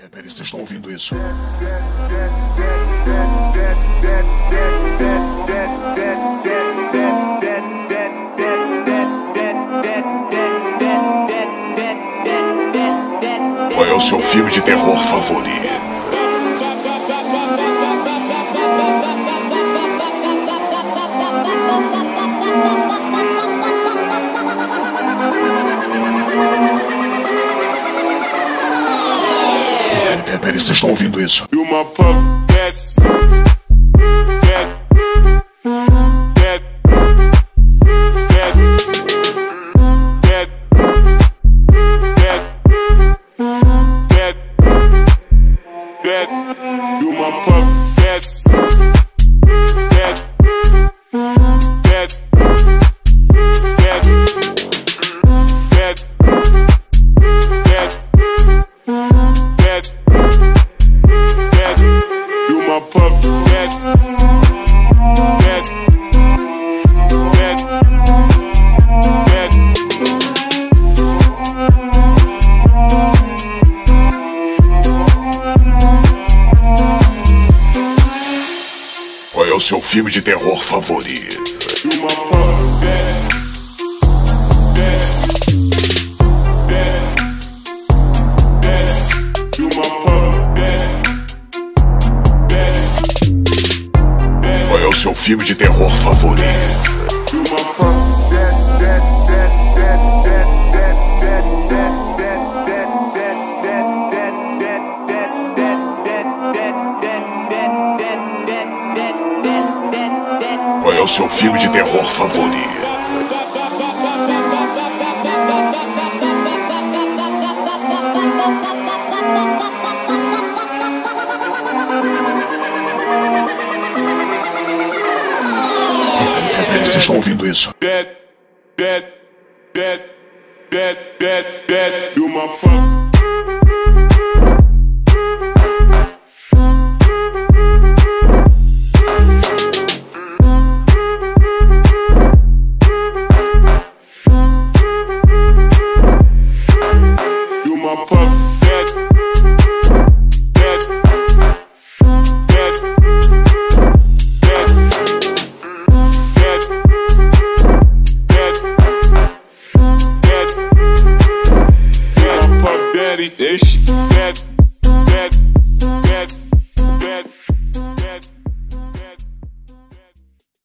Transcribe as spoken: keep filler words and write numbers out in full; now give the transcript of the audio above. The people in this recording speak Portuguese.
É, peraí, vocês estão ouvindo isso? Qual é o seu filme de terror favorito? É, peraí, vocês estão ouvindo isso? Qual é o seu filme de terror favorito? Qual é o seu filme de terror favorito? Qual é o seu filme de terror favorito? Vocês estão ouvindo isso? Dead, dead, dead, dead, dead, dead, do my fuck.